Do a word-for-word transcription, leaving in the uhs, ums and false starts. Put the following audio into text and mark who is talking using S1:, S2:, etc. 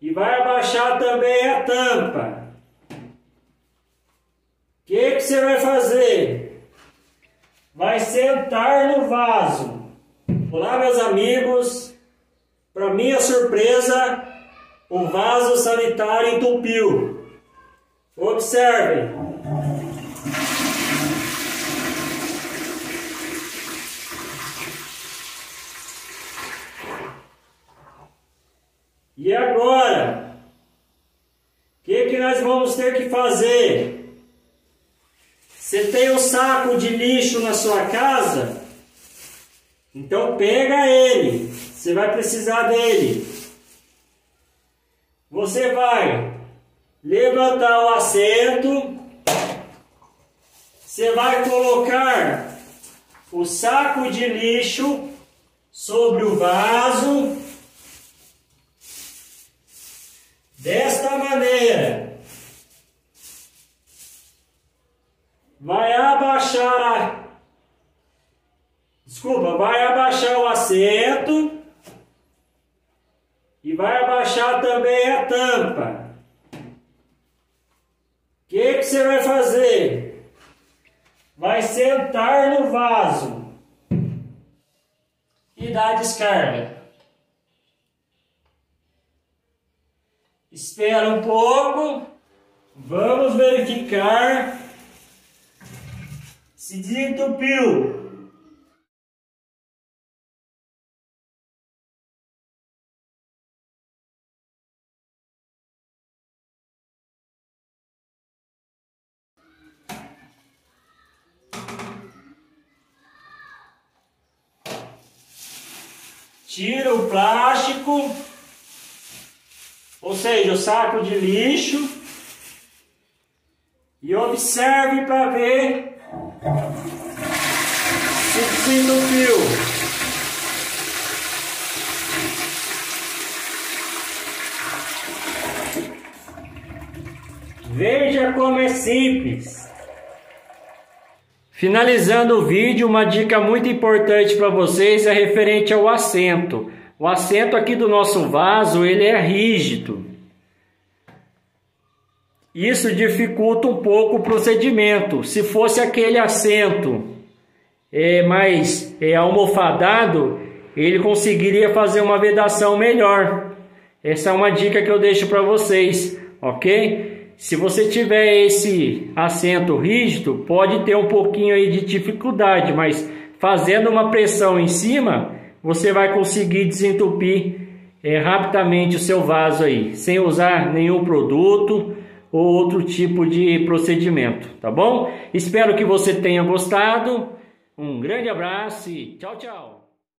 S1: e vai abaixar também a tampa. O que que você vai fazer? Vai sentar no vaso. Olá, meus amigos. Para minha surpresa, o vaso sanitário entupiu. Observem. E agora? O que que nós vamos ter que fazer? Você tem um saco de lixo na sua casa? Então pega ele. Você vai precisar dele. Você vai levantar o assento. Você vai colocar o saco de lixo sobre o vaso. Desta maneira. Vai abaixar a... Desculpa, vai abaixar o assento. E vai abaixar também a tampa. O que que você vai fazer? Vai sentar no vaso. E dar a descarga. Espera um pouco. Vamos verificar se desentupiu. Tira o plástico, ou seja, o saco de lixo, e observe para ver se desentupiu. Veja como é simples. Finalizando o vídeo, uma dica muito importante para vocês é referente ao assento. O assento aqui do nosso vaso, ele é rígido. Isso dificulta um pouco o procedimento. Se fosse aquele assento é, mais é, almofadado, ele conseguiria fazer uma vedação melhor. Essa é uma dica que eu deixo para vocês, ok? Se você tiver esse assento rígido, pode ter um pouquinho aí de dificuldade, mas fazendo uma pressão em cima, você vai conseguir desentupir é, rapidamente o seu vaso aí, sem usar nenhum produto ou outro tipo de procedimento, tá bom? Espero que você tenha gostado. Um grande abraço e tchau, tchau!